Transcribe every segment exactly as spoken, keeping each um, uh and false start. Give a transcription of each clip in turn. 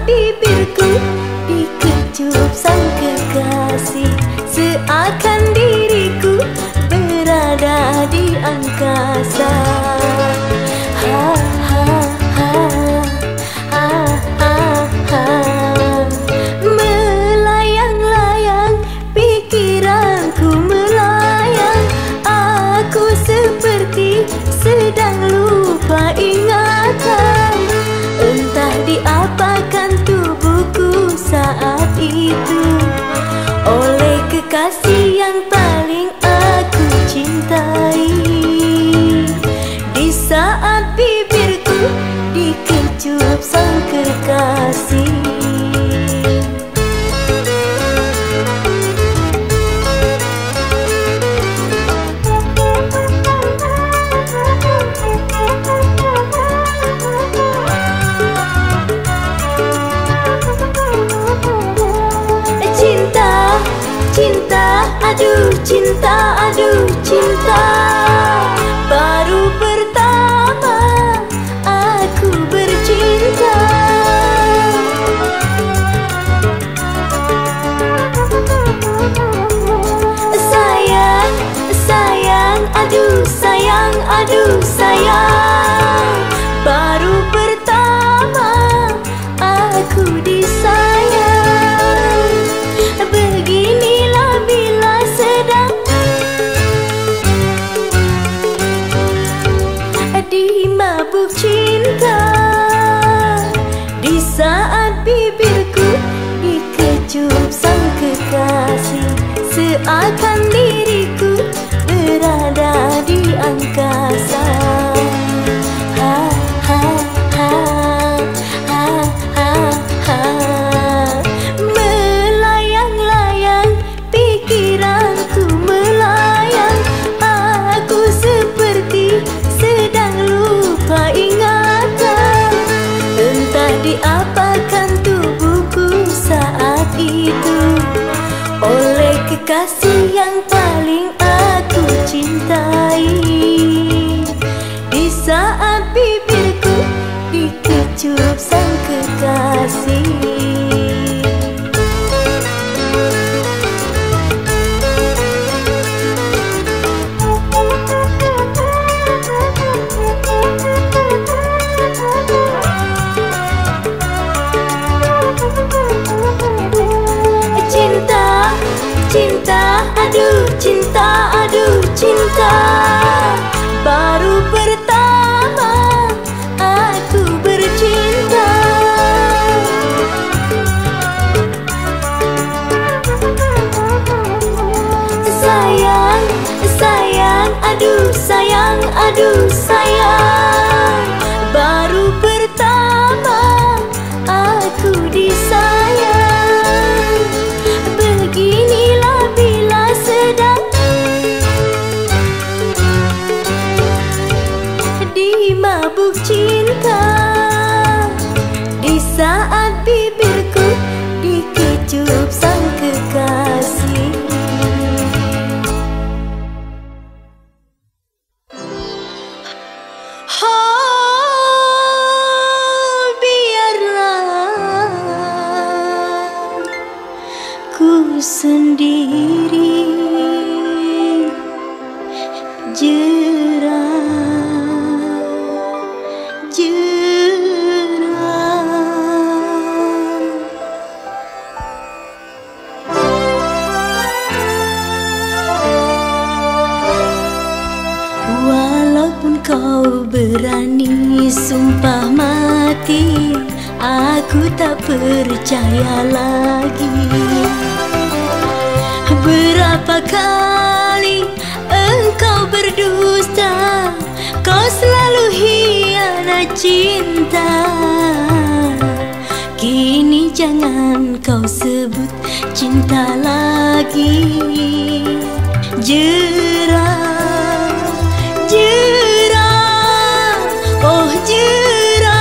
bibirku dikecup sang kekasih, seakan diriku berada di angkasa. Ha ha ha ha ha ha. Melayang-layang pikiranku melayang, aku seperti sedang lupa ingatan. Entah diapakan tubuhku saat itu oleh kekasih yang paling aku cintai. Di saat bibirku dikecup sang kekasih. Aduh cinta, aduh cinta, baru pertama aku bercinta. Sayang, sayang, aduh sayang, aduh sayang, baru pertama aku disayang. Beginilah bila sedang dimabuk cinta. Di saat bibirku dikecup sang kekasih, seakan diriku berada di angkasa. Ha ha ha ha ha ha. Melayang-layang pikiranku melayang, aku seperti sedang lupa ingatan. Entah diapakan tubuhku saat itu oleh kekasih yang paling aku cintai. Di saat bibirku dikecup sang kekasih. Cinta, aduh cinta, aduh cinta, baru pertama aku bercinta. Sayang, sayang, aduh sayang, aduh sayang, baru pertama aku disayang. Beginilah bila sedang dimabuk cinta. Di saat bibirku dikecup sang kekasih. Oh, biarlah ku sendiri jerah, jerah. Walaupun kau berani sumpah mati, aku tak percaya lagi. Berapa kali engkau berdusta, kau selalu hianat cinta. Kini jangan kau sebut cinta lagi. Jerah, jerah, oh jerah.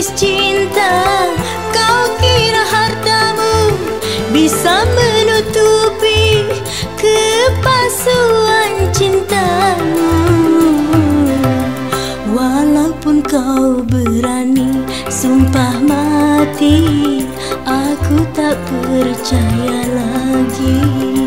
mengemis cinta. Kau kira hartamu bisa menutupi kepalsuan cintamu. Walaupun kau berani sumpah mati, aku tak percaya lagi.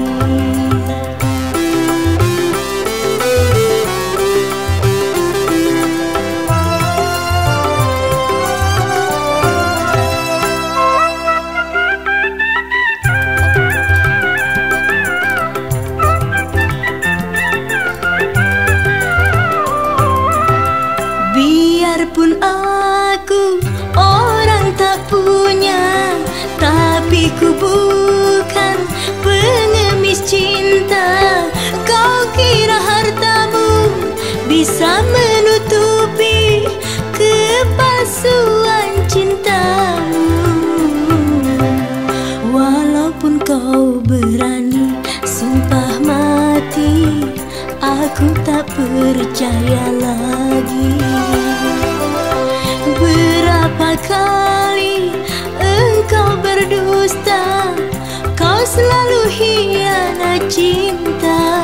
Biarpun aku orang tak punya, tapi ku bukan pengemis cinta. Kau kira hartamu bisa menutupi kepalsuan cintamu. Walaupun kau berani sumpah mati, aku tak percaya lagi. Berapa kali engkau berdusta, kau selalu hianat cinta.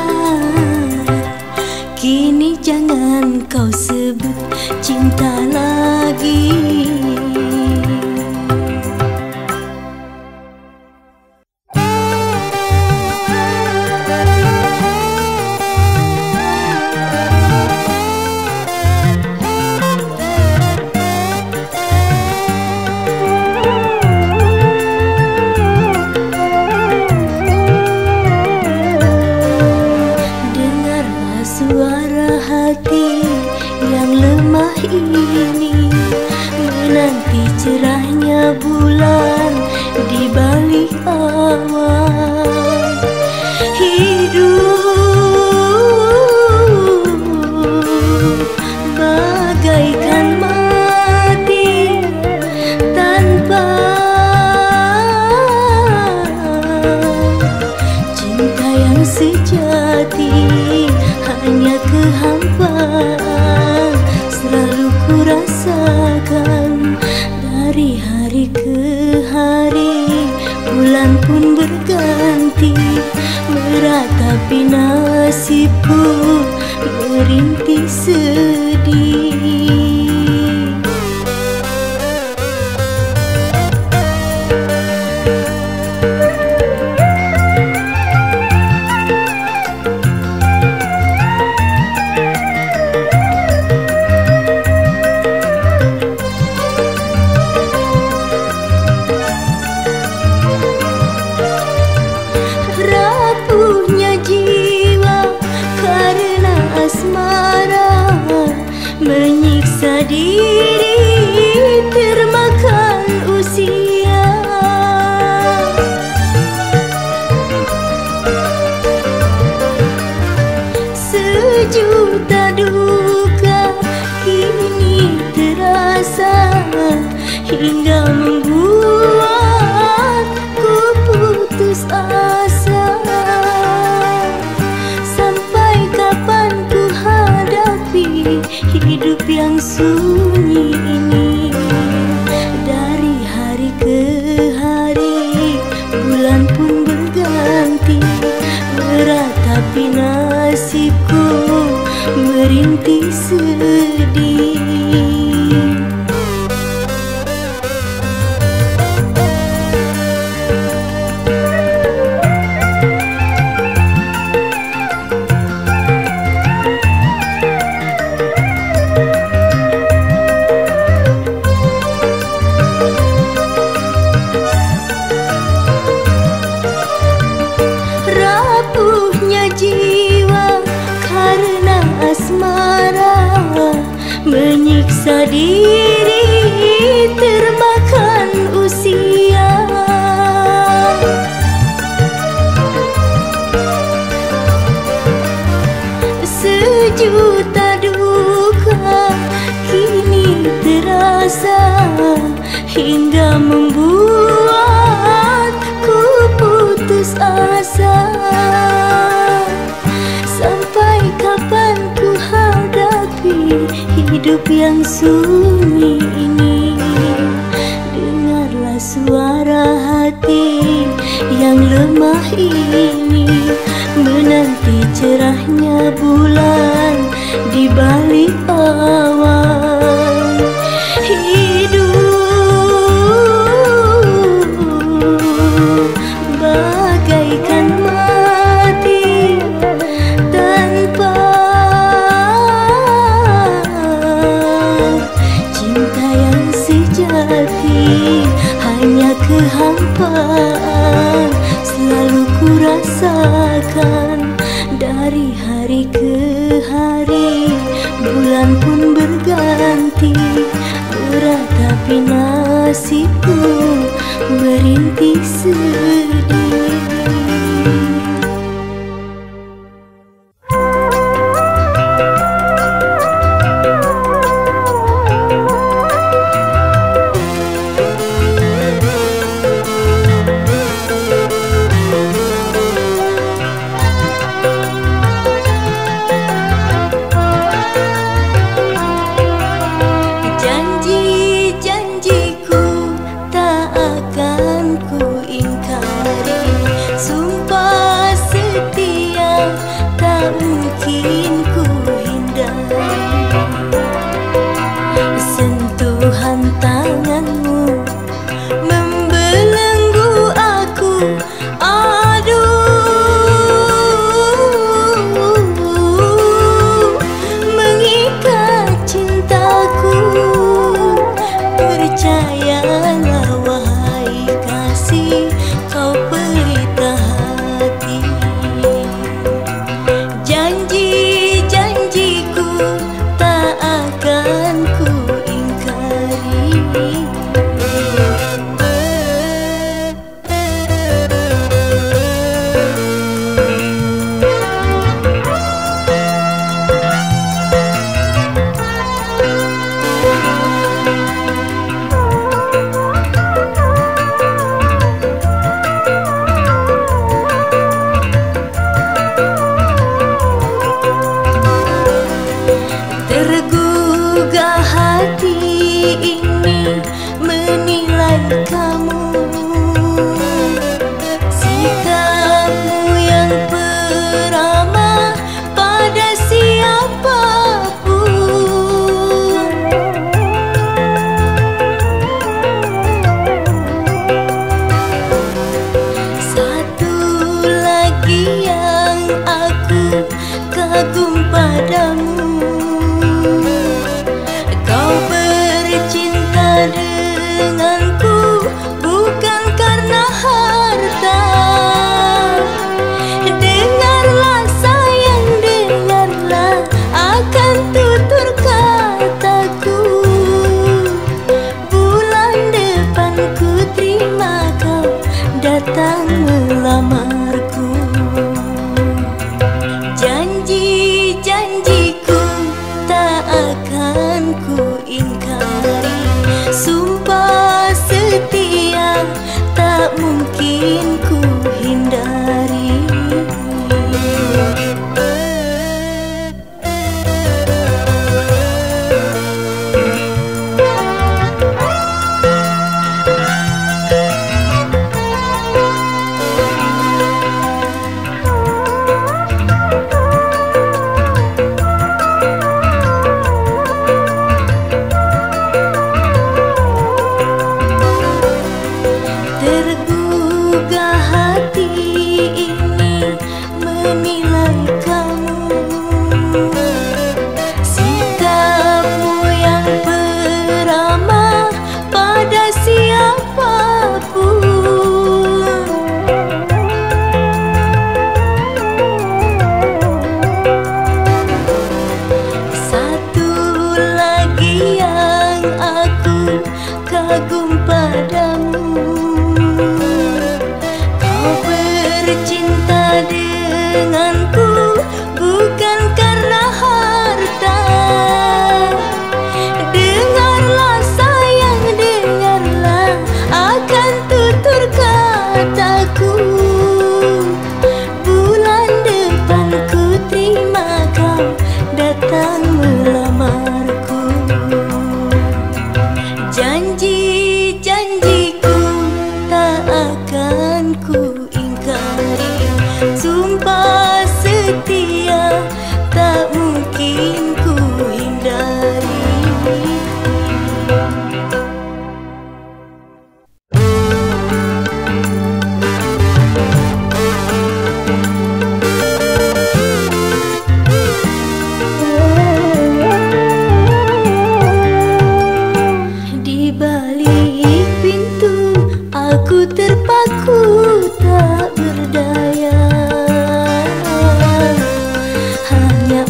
Kini jangan kau sebut cinta lagi. Suara hati yang lemah ini menanti cerahnya bulan di balik awan. Hidup bagaikan mati tanpa cinta yang sejati. Hanya kehampaan selalu ku rasakan. Dari hari ke hari, bulan pun berganti, meratapi nasibku merintih sedih. Asmara menyiksa diri termakan usia. Sejuta duka kini terasa hingga membuatku putus asa. Hidup yang sunyi ini, dari hari ke hari, bulan pun berganti, meratapi nasibku merintih sedih. Jiwa karena asmara menyiksa diri termakan usia. Sejuta duka kini terasa hingga membuatku putus asa. Sampai kapan ku hadapi hidup yang sunyi ini? tapi nasibku merintih sedih.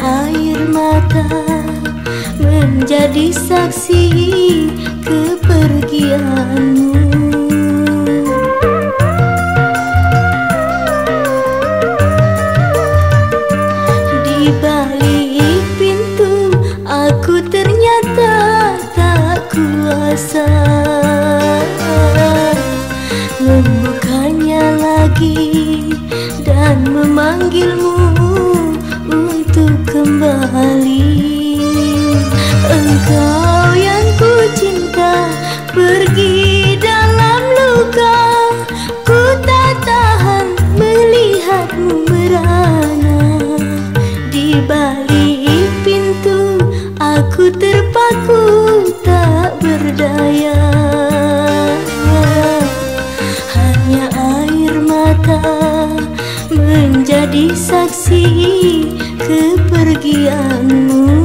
menjadi saksi keperluan. berdosa, membukanya lagi dan memanggilmu untuk kembali. Engkau yang ku cinta pergi dalam luka, ku tak tahan melihatmu merana. Di balik pintu aku terpaku tak berdaya, hanya air mata menjadi saksi kepergianmu.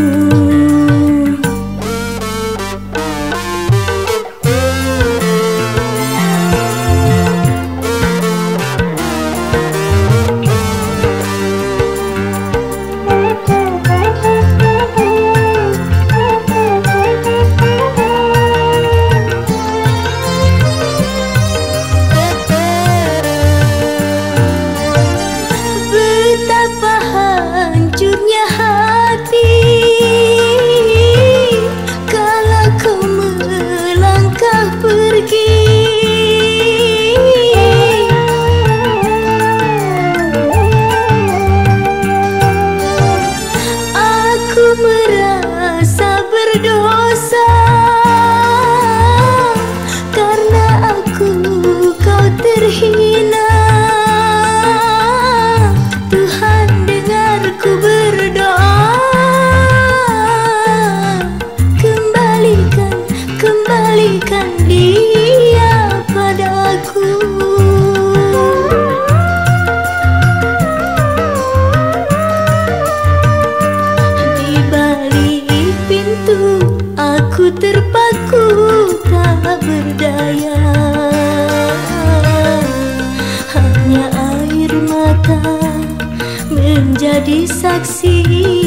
Menjadi saksi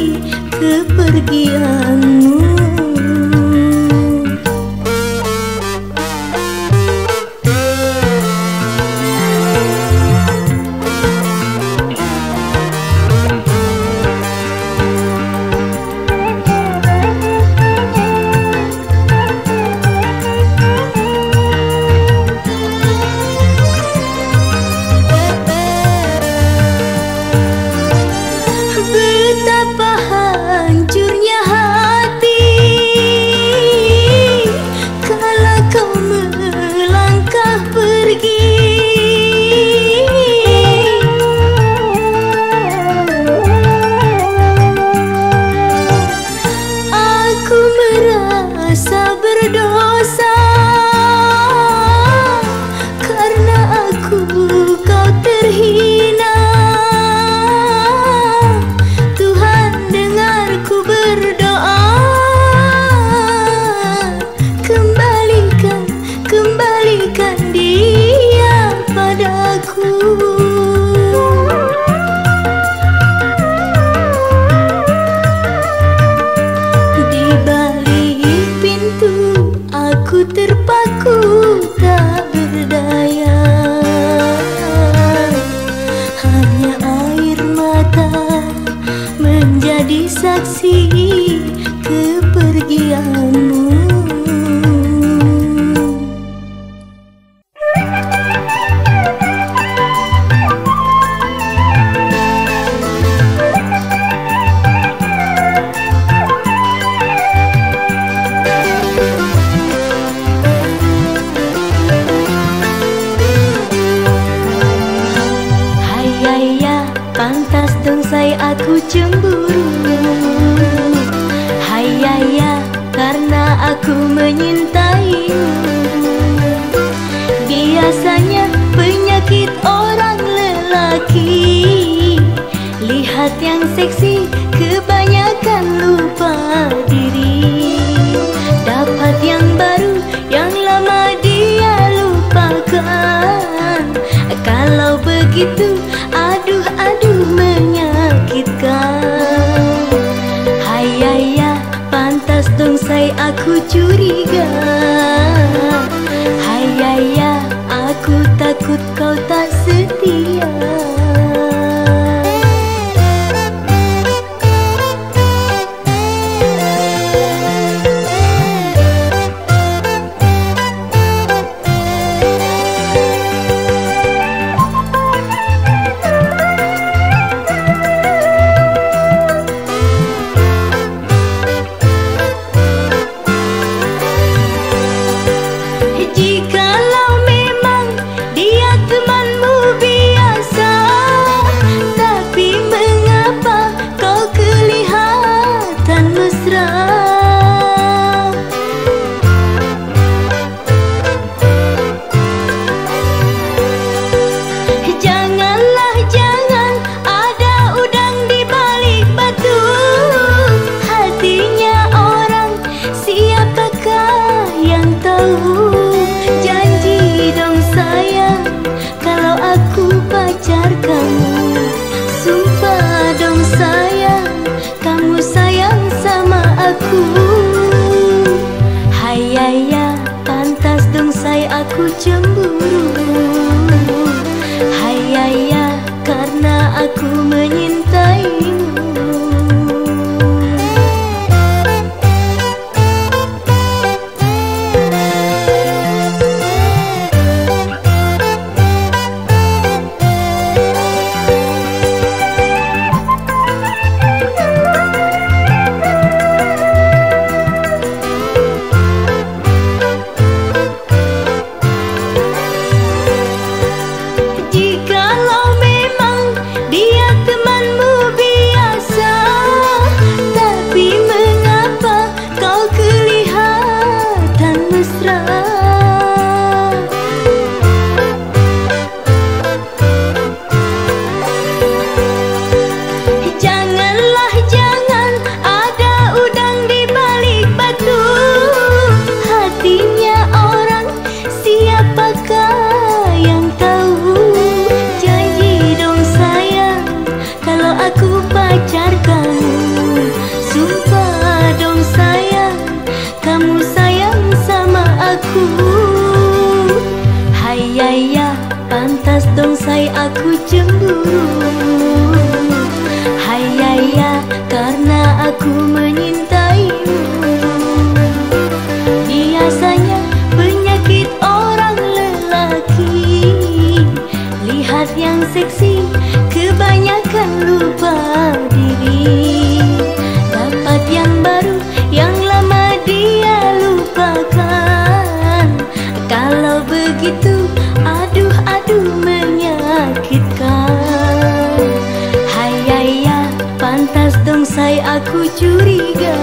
kepergianmu. Saksi kepergianmu. Hayaya, pantas dong say aku cemburu. Hayaya, karena aku menyintaimu. Biasanya penyakit orang lelaki, lihat yang seksi kebanyakan lupa diri. Dapat yang baru, yang lama dia lupakan. Kalau begitu, aduh aduh menyakitkan. Hayaya, pantas dong say aku curiga. Hayaya, aku takut kau tak setia. tahu. Janji dong sayang, kalau aku pacar kamu. Sumpah dong sayang, kamu sayang sama aku. Hayaya, pantas dong say aku cemburu. Hayaya, karena aku menyintaimu. Hayaya, pantas dong say aku cemburu. Hayaya, karena aku menyintaimu. Biasanya penyakit orang lelaki, lihat yang seksi, kebanyakan lupa diri. Dapat yang baru, yang lama dia lupakan. Kalau begitu, aduh aduh menyakitkan. Hayaya, pantas dong say aku curiga.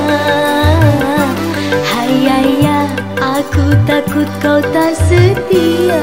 Hayaya, aku takut kau tak setia.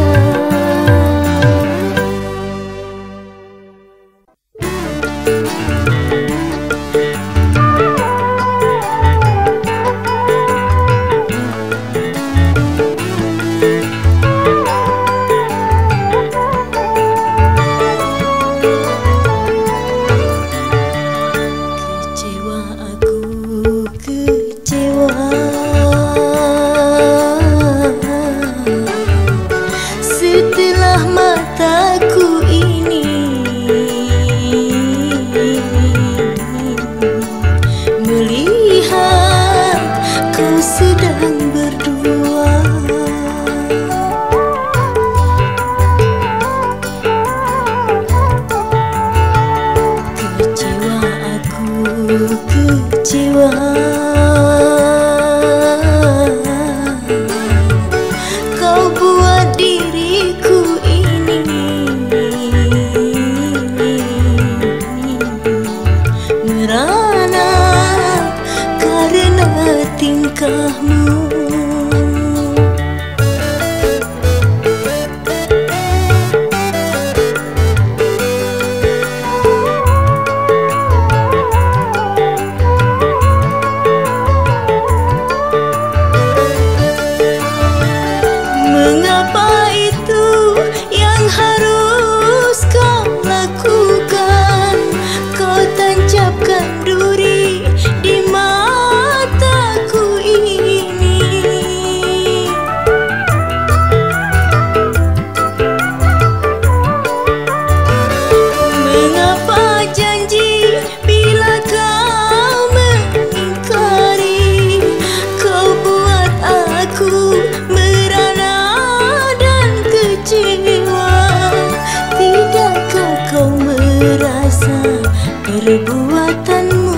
Perbuatanmu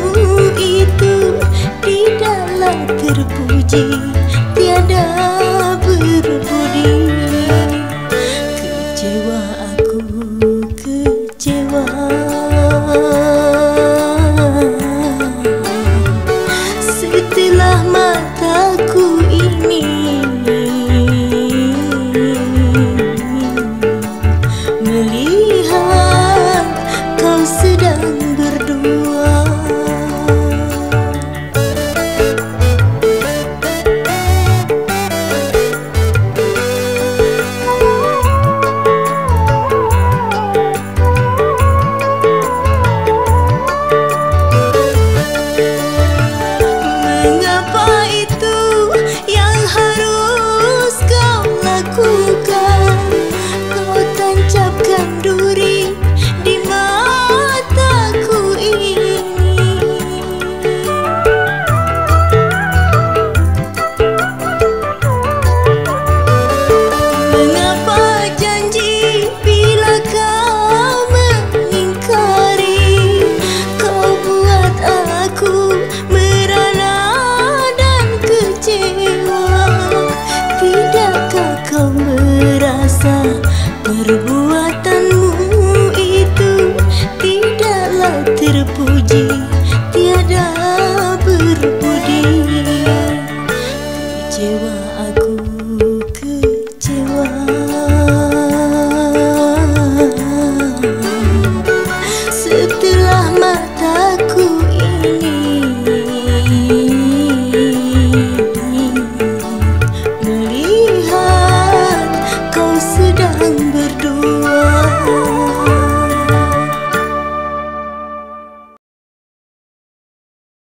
itu tidaklah terpuji, tiada berbudi. Kecewa aku, kecewa. Setelah mataku ini melihat kau sedang berdua. Berbuat